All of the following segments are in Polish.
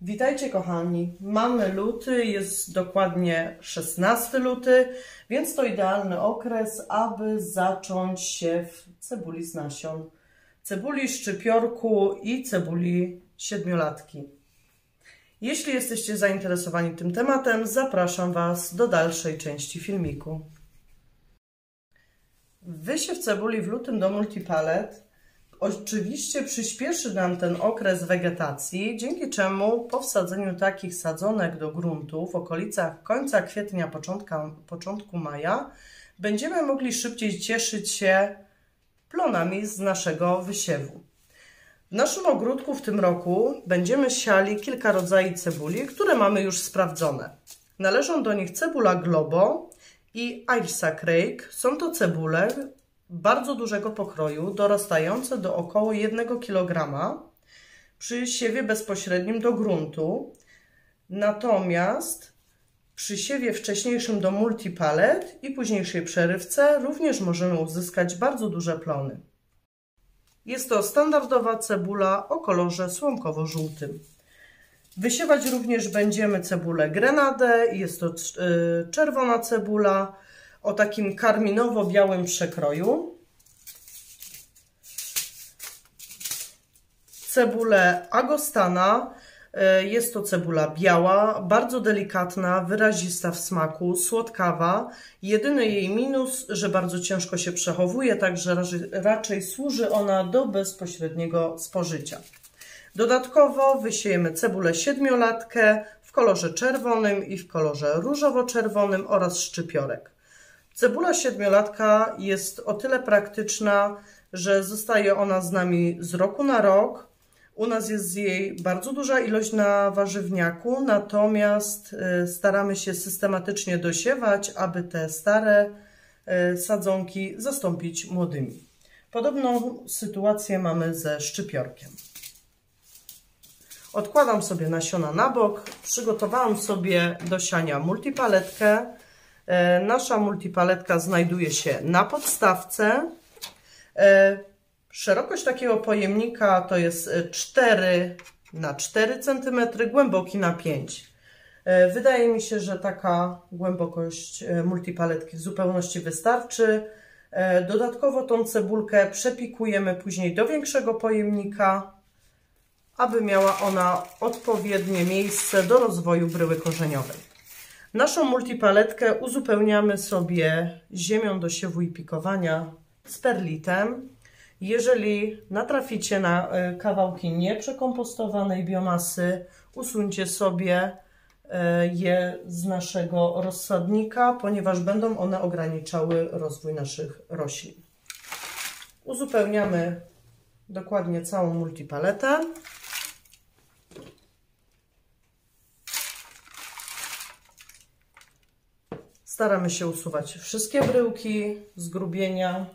Witajcie kochani, mamy luty, jest dokładnie 16 luty, więc to idealny okres, aby zacząć siew cebuli z nasion, cebuli szczypiorku i cebuli siedmiolatki. Jeśli jesteście zainteresowani tym tematem, zapraszam Was do dalszej części filmiku. Wysiew cebuli w lutym do multipalet oczywiście przyspieszy nam ten okres wegetacji, dzięki czemu po wsadzeniu takich sadzonek do gruntu w okolicach końca kwietnia, początku maja będziemy mogli szybciej cieszyć się plonami z naszego wysiewu. W naszym ogródku w tym roku będziemy siali kilka rodzajów cebuli, które mamy już sprawdzone. Należą do nich cebula Globo i Ailsa Craig. Są to cebule bardzo dużego pokroju, dorastające do około 1 kg przy siewie bezpośrednim do gruntu. Natomiast przy siewie wcześniejszym do multipalet i późniejszej przerywce również możemy uzyskać bardzo duże plony. Jest to standardowa cebula o kolorze słomkowo-żółtym. Wysiewać również będziemy cebulę Grenadę. Jest to czerwona cebula o takim karminowo-białym przekroju. Cebulę Agostana. Jest to cebula biała, bardzo delikatna, wyrazista w smaku, słodkawa. Jedyny jej minus, że bardzo ciężko się przechowuje, także raczej służy ona do bezpośredniego spożycia. Dodatkowo wysiejemy cebulę siedmiolatkę w kolorze czerwonym i w kolorze różowo-czerwonym oraz szczypiorek. Cebula siedmiolatka jest o tyle praktyczna, że zostaje ona z nami z roku na rok. U nas jest jej bardzo duża ilość na warzywniaku, natomiast staramy się systematycznie dosiewać, aby te stare sadzonki zastąpić młodymi. Podobną sytuację mamy ze szczypiorkiem. Odkładam sobie nasiona na bok. Przygotowałam sobie do siania multipaletkę. Nasza multipaletka znajduje się na podstawce. Szerokość takiego pojemnika to jest 4 na 4 cm, głęboki na 5. Wydaje mi się, że taka głębokość multipaletki w zupełności wystarczy. Dodatkowo tą cebulkę przepikujemy później do większego pojemnika, aby miała ona odpowiednie miejsce do rozwoju bryły korzeniowej. Naszą multipaletkę uzupełniamy sobie ziemią do siewu i pikowania z perlitem. Jeżeli natraficie na kawałki nieprzekompostowanej biomasy, usuńcie sobie je z naszego rozsadnika, ponieważ będą one ograniczały rozwój naszych roślin. Uzupełniamy dokładnie całą multipaletę. Staramy się usuwać wszystkie bryłki, zgrubienia.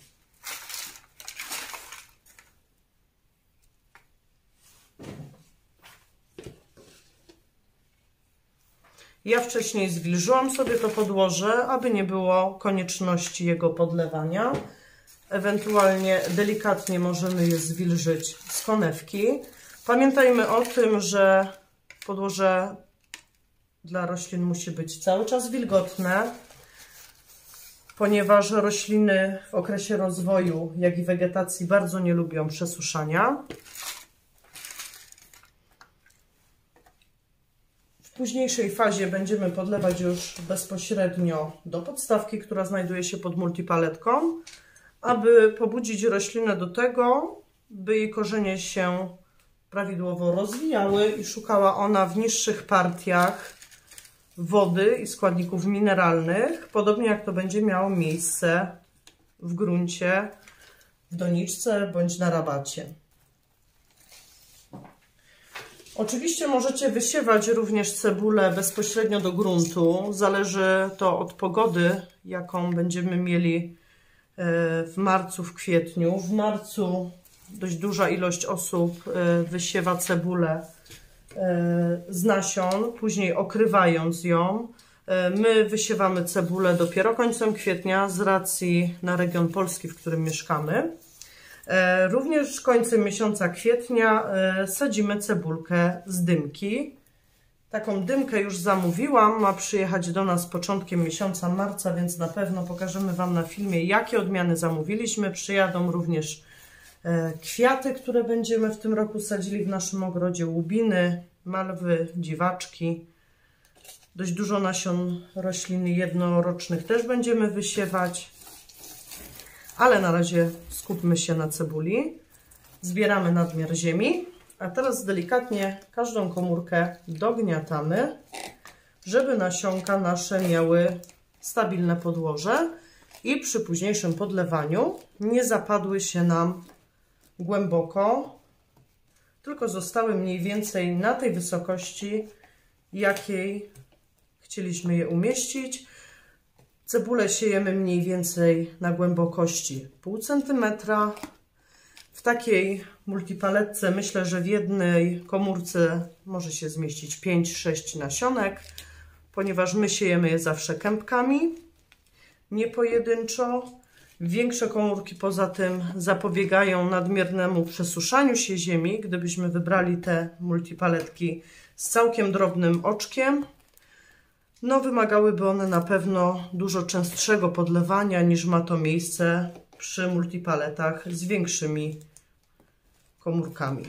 Ja wcześniej zwilżyłam sobie to podłoże, aby nie było konieczności jego podlewania. Ewentualnie delikatnie możemy je zwilżyć z konewki. Pamiętajmy o tym, że podłoże dla roślin musi być cały czas wilgotne, ponieważ rośliny w okresie rozwoju, jak i wegetacji bardzo nie lubią przesuszania. W późniejszej fazie będziemy podlewać już bezpośrednio do podstawki, która znajduje się pod multipaletką, aby pobudzić roślinę do tego, by jej korzenie się prawidłowo rozwijały i szukała ona w niższych partiach wody i składników mineralnych, podobnie jak to będzie miało miejsce w gruncie, w doniczce bądź na rabacie. Oczywiście możecie wysiewać również cebulę bezpośrednio do gruntu. Zależy to od pogody, jaką będziemy mieli w marcu, w kwietniu. W marcu dość duża ilość osób wysiewa cebulę z nasion, później okrywając ją. My wysiewamy cebulę dopiero końcem kwietnia z racji na region Polski, w którym mieszkamy. Również końcem miesiąca kwietnia sadzimy cebulkę z dymki. Taką dymkę już zamówiłam, ma przyjechać do nas początkiem miesiąca marca, więc na pewno pokażemy Wam na filmie, jakie odmiany zamówiliśmy. Przyjadą również kwiaty, które będziemy w tym roku sadzili w naszym ogrodzie, łubiny, malwy, dziwaczki. Dość dużo nasion roślin jednorocznych też będziemy wysiewać, ale na razie skupmy się na cebuli. Zbieramy nadmiar ziemi, a teraz delikatnie każdą komórkę dogniatamy, żeby nasionka nasze miały stabilne podłoże i przy późniejszym podlewaniu nie zapadły się nam głęboko, tylko zostały mniej więcej na tej wysokości, jakiej chcieliśmy je umieścić. Cebulę siejemy mniej więcej na głębokości 0,5 cm. W takiej multipaletce myślę, że w jednej komórce może się zmieścić 5-6 nasionek, ponieważ my siejemy je zawsze kępkami, nie pojedynczo. Większe komórki poza tym zapobiegają nadmiernemu przesuszaniu się ziemi, gdybyśmy wybrali te multipaletki z całkiem drobnym oczkiem. No, wymagałyby one na pewno dużo częstszego podlewania niż ma to miejsce przy multipaletach z większymi komórkami.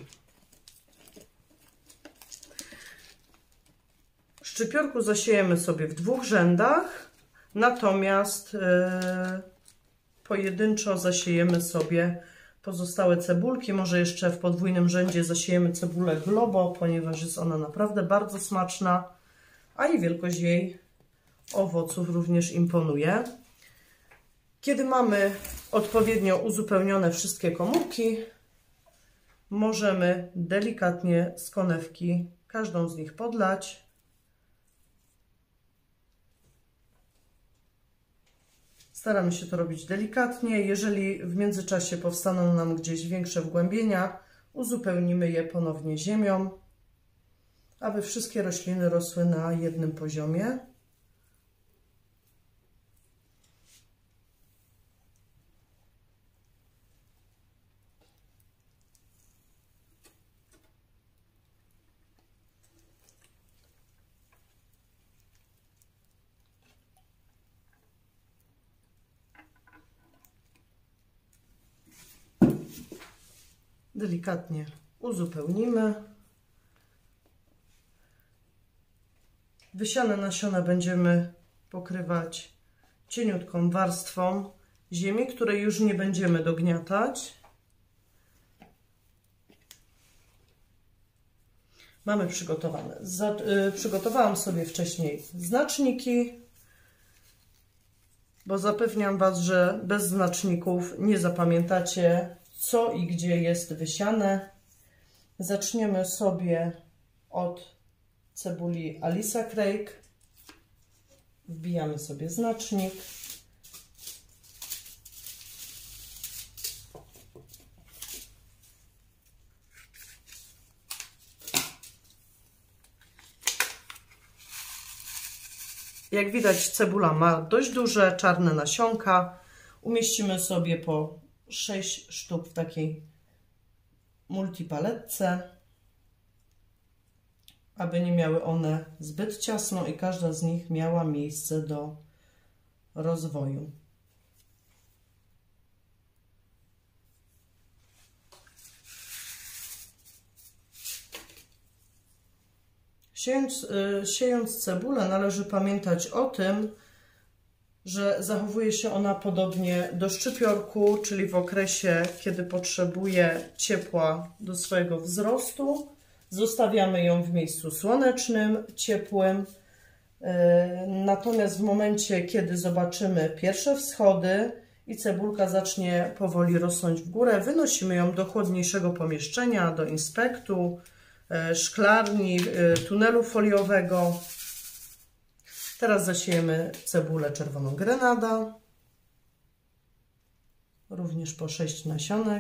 Szczypiorku zasiejemy sobie w 2 rzędach, natomiast pojedynczo zasiejemy sobie pozostałe cebulki. Może jeszcze w podwójnym rzędzie zasiejemy cebulę globo, ponieważ jest ona naprawdę bardzo smaczna, a i wielkość jej owoców również imponuje. Kiedy mamy odpowiednio uzupełnione wszystkie komórki, możemy delikatnie z konewki każdą z nich podlać. Staramy się to robić delikatnie. Jeżeli w międzyczasie powstaną nam gdzieś większe wgłębienia, uzupełnimy je ponownie ziemią, aby wszystkie rośliny rosły na jednym poziomie. Delikatnie uzupełnimy. Wysiane nasiona będziemy pokrywać cieniutką warstwą ziemi, której już nie będziemy dogniatać. Mamy przygotowane. Przygotowałam sobie wcześniej znaczniki, bo zapewniam Was, że bez znaczników nie zapamiętacie, co i gdzie jest wysiane. Zaczniemy sobie od cebuli Alisa Craig. Wbijamy sobie znacznik. Jak widać, cebula ma dość duże czarne nasionka. Umieścimy sobie po 6 sztuk w takiej multipaletce, aby nie miały one zbyt ciasno i każda z nich miała miejsce do rozwoju. Siejąc cebulę, należy pamiętać o tym, że zachowuje się ona podobnie do szczypiorku, czyli w okresie, kiedy potrzebuje ciepła do swojego wzrostu. Zostawiamy ją w miejscu słonecznym, ciepłym. Natomiast w momencie, kiedy zobaczymy pierwsze wschody i cebulka zacznie powoli rosnąć w górę, wynosimy ją do chłodniejszego pomieszczenia, do inspektu, szklarni, tunelu foliowego. Teraz zasiejemy cebulę czerwoną grenada, również po 6 nasionek.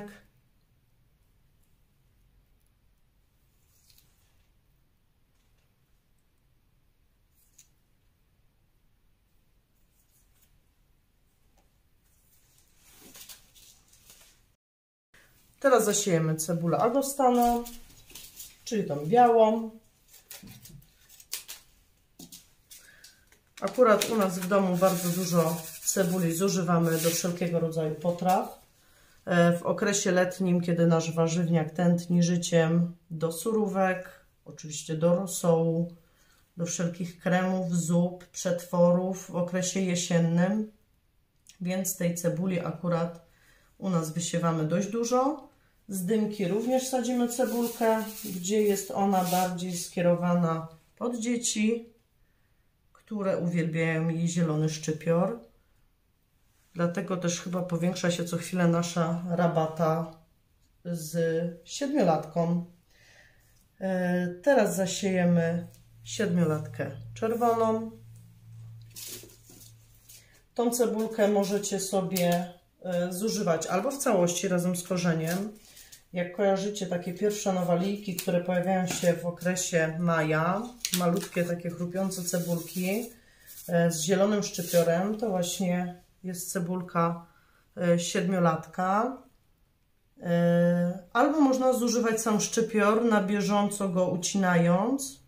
Teraz zasiejemy cebulę agostaną, czyli tą białą. Akurat u nas w domu bardzo dużo cebuli zużywamy do wszelkiego rodzaju potraw. W okresie letnim, kiedy nasz warzywniak tętni życiem, do surówek, oczywiście do rosołu, do wszelkich kremów, zup, przetworów w okresie jesiennym, więc tej cebuli akurat u nas wysiewamy dość dużo. Z dymki również sadzimy cebulkę, gdzie jest ona bardziej skierowana pod dzieci, które uwielbiają jej zielony szczypior. Dlatego też chyba powiększa się co chwilę nasza rabata z 7-latką. Teraz zasiejemy 7-latkę czerwoną. Tą cebulkę możecie sobie zużywać albo w całości razem z korzeniem. Jak kojarzycie takie pierwsze nowalijki, które pojawiają się w okresie maja, malutkie takie chrupiące cebulki z zielonym szczypiorem, to właśnie jest cebulka 7-latka. Albo można zużywać sam szczypior, na bieżąco go ucinając.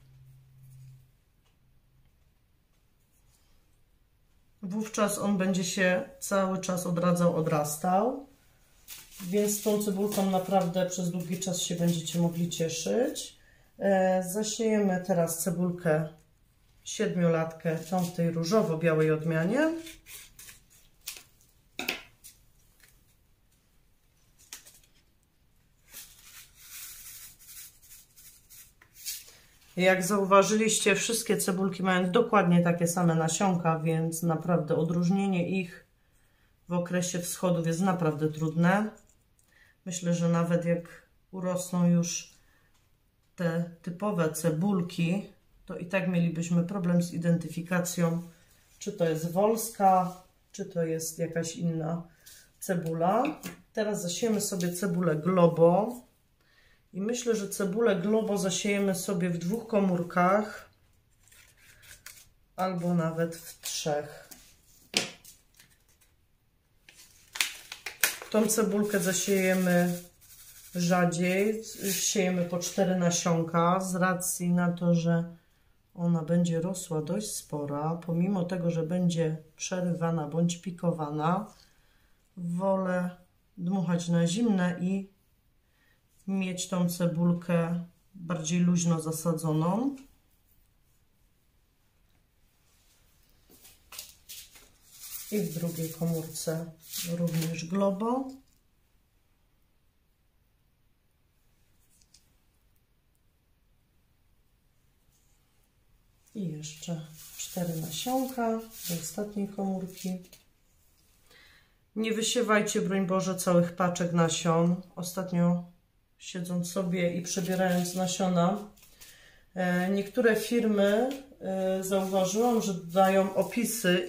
Wówczas on będzie się cały czas odradzał, odrastał. Więc tą cebulką naprawdę przez długi czas się będziecie mogli cieszyć. Zasiejemy teraz cebulkę 7-latkę, tą w tej różowo-białej odmianie. Jak zauważyliście, wszystkie cebulki mają dokładnie takie same nasionka, więc naprawdę odróżnienie ich w okresie wschodów jest naprawdę trudne. Myślę, że nawet jak urosną już te typowe cebulki, to i tak mielibyśmy problem z identyfikacją, czy to jest wolska, czy to jest jakaś inna cebula. Teraz zasiejemy sobie cebulę globo. I myślę, że cebulę globo zasiejemy sobie w 2 komórkach albo nawet w 3. Tą cebulkę zasiejemy rzadziej, siejemy po 4 nasionka z racji na to, że ona będzie rosła dość spora, pomimo tego, że będzie przerywana bądź pikowana. Wolę dmuchać na zimne i mieć tą cebulkę bardziej luźno zasadzoną. I w drugiej komórce również globo. I jeszcze 4 nasionka do ostatniej komórki. Nie wysiewajcie, broń Boże, całych paczek nasion. Ostatnio siedząc sobie i przebierając nasiona, niektóre firmy zauważyłam, że dają opisy,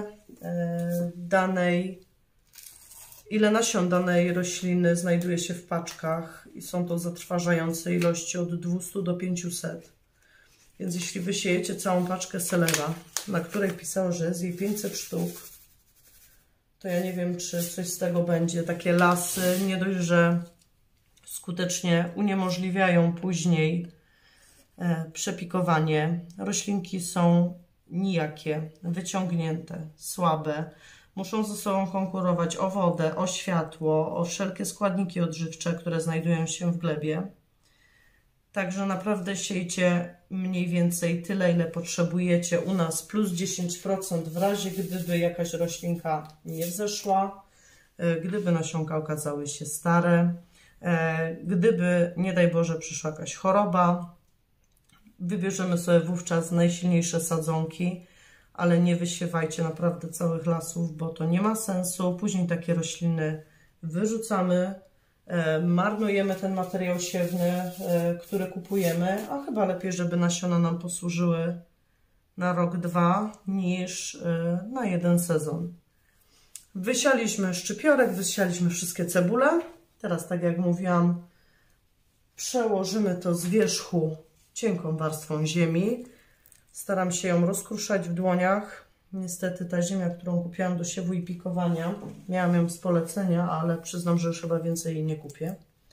ile nasion danej rośliny znajduje się w paczkach i są to zatrważające ilości od 200 do 500. Więc jeśli wysiejecie całą paczkę selera, na której pisało, że jest jej 500 sztuk, to ja nie wiem, czy coś z tego będzie. Takie lasy nie dość, że skutecznie uniemożliwiają później przepikowanie. Roślinki są nijakie, wyciągnięte, słabe. Muszą ze sobą konkurować o wodę, o światło, o wszelkie składniki odżywcze, które znajdują się w glebie. Także naprawdę siejcie mniej więcej tyle, ile potrzebujecie. U nas plus 10% w razie, gdyby jakaś roślinka nie wzeszła, gdyby nasionka okazały się stare, gdyby, nie daj Boże, przyszła jakaś choroba. Wybierzemy sobie wówczas najsilniejsze sadzonki, ale nie wysiewajcie naprawdę całych lasów, bo to nie ma sensu. Później takie rośliny wyrzucamy, marnujemy ten materiał siewny, który kupujemy, a chyba lepiej, żeby nasiona nam posłużyły na rok, 2 niż na 1 sezon. Wysialiśmy szczypiorek, wysialiśmy wszystkie cebule. Teraz, tak jak mówiłam, przełożymy to z wierzchu cienką warstwą ziemi. Staram się ją rozkruszać w dłoniach. Niestety ta ziemia, którą kupiłam do siewu i pikowania, miałam ją z polecenia, ale przyznam, że już chyba więcej jej nie kupię.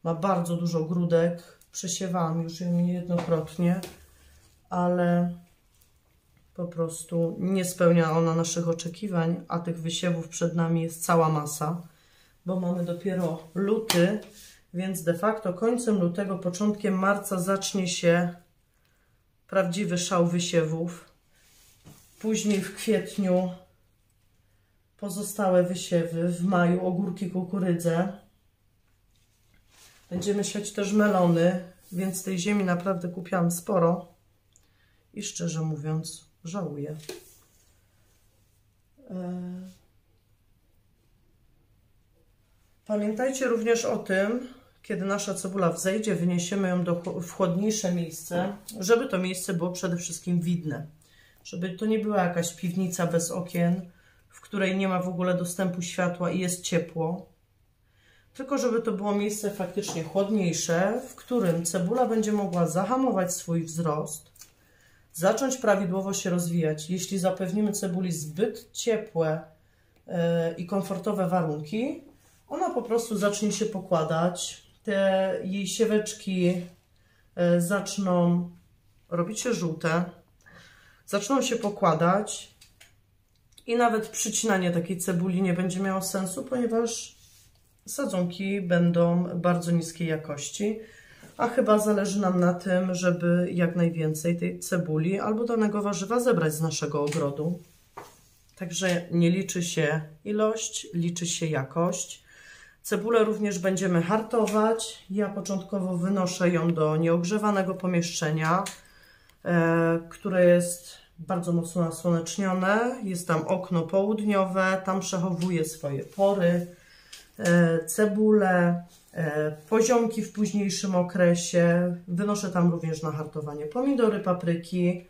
Ma bardzo dużo grudek. Przesiewałam już ją niejednokrotnie, ale po prostu nie spełnia ona naszych oczekiwań, a tych wysiewów przed nami jest cała masa, bo mamy dopiero luty, więc de facto końcem lutego, początkiem marca zacznie się prawdziwy szał wysiewów. Później w kwietniu pozostałe wysiewy, w maju ogórki, kukurydzę. Będziemy siać też melony, więc tej ziemi naprawdę kupiłam sporo i szczerze mówiąc żałuję. Pamiętajcie również o tym, kiedy nasza cebula wzejdzie, wyniesiemy ją w chłodniejsze miejsce, żeby to miejsce było przede wszystkim widne. Żeby to nie była jakaś piwnica bez okien, w której nie ma w ogóle dostępu światła i jest ciepło. Tylko żeby to było miejsce faktycznie chłodniejsze, w którym cebula będzie mogła zahamować swój wzrost, zacząć prawidłowo się rozwijać. Jeśli zapewnimy cebuli zbyt ciepłe i komfortowe warunki, ona po prostu zacznie się pokładać. Te jej sieweczki zaczną robić się żółte, zaczną się pokładać i nawet przycinanie takiej cebuli nie będzie miało sensu, ponieważ sadzonki będą bardzo niskiej jakości, a chyba zależy nam na tym, żeby jak najwięcej tej cebuli albo danego warzywa zebrać z naszego ogrodu. Także nie liczy się ilość, liczy się jakość. Cebulę również będziemy hartować. Ja początkowo wynoszę ją do nieogrzewanego pomieszczenia, które jest bardzo mocno nasłonecznione. Jest tam okno południowe, tam przechowuję swoje pory, cebulę, poziomki w późniejszym okresie. Wynoszę tam również na hartowanie pomidory, papryki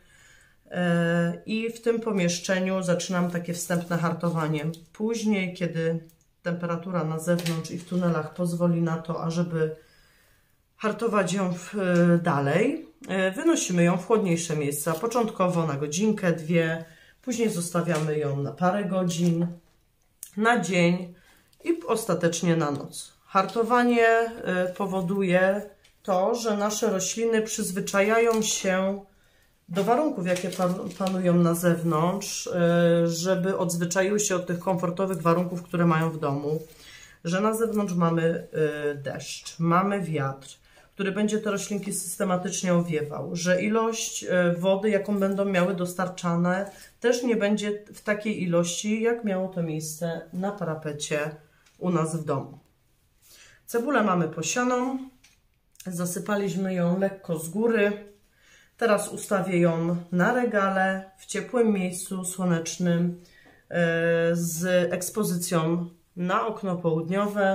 i w tym pomieszczeniu zaczynam takie wstępne hartowanie. Później, kiedy temperatura na zewnątrz i w tunelach pozwoli na to, ażeby hartować ją dalej, wynosimy ją w chłodniejsze miejsca, początkowo na godzinkę, dwie, później zostawiamy ją na parę godzin, na dzień i ostatecznie na noc. Hartowanie powoduje to, że nasze rośliny przyzwyczajają się do warunków, jakie panują na zewnątrz, żeby odzwyczaiły się od tych komfortowych warunków, które mają w domu, że na zewnątrz mamy deszcz, mamy wiatr, który będzie te roślinki systematycznie owiewał, że ilość wody, jaką będą miały dostarczane, też nie będzie w takiej ilości, jak miało to miejsce na parapecie u nas w domu. Cebulę mamy posianą, zasypaliśmy ją lekko z góry. Teraz ustawię ją na regale w ciepłym miejscu słonecznym z ekspozycją na okno południowe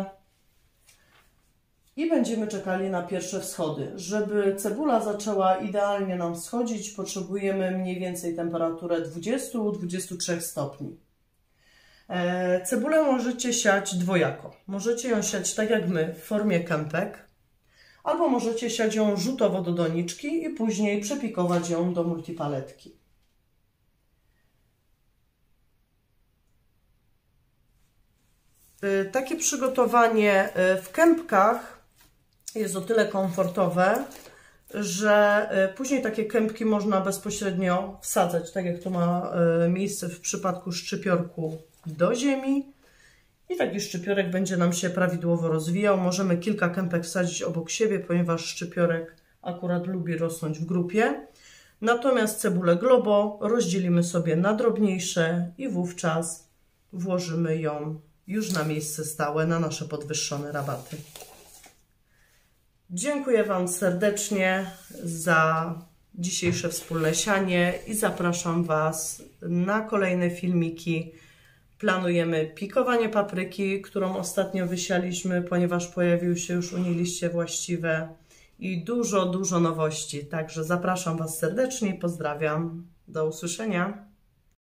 i będziemy czekali na pierwsze wschody. Żeby cebula zaczęła idealnie nam wschodzić, potrzebujemy mniej więcej temperaturę 20-23 stopni. Cebulę możecie siać dwojako. Możecie ją siać tak jak my w formie kępek, albo możecie siać ją rzutowo do doniczki i później przepikować ją do multipaletki. Takie przygotowanie w kępkach jest o tyle komfortowe, że później takie kępki można bezpośrednio wsadzać, tak jak to ma miejsce w przypadku szczypiorku, do ziemi. I taki szczypiorek będzie nam się prawidłowo rozwijał. Możemy kilka kępek wsadzić obok siebie, ponieważ szczypiorek akurat lubi rosnąć w grupie. Natomiast cebulę globo rozdzielimy sobie na drobniejsze i wówczas włożymy ją już na miejsce stałe, na nasze podwyższone rabaty. Dziękuję Wam serdecznie za dzisiejsze wspólne sianie i zapraszam Was na kolejne filmiki. Planujemy pikowanie papryki, którą ostatnio wysialiśmy, ponieważ pojawiły się już u niej liście właściwe i dużo nowości. Także zapraszam Was serdecznie i pozdrawiam. Do usłyszenia.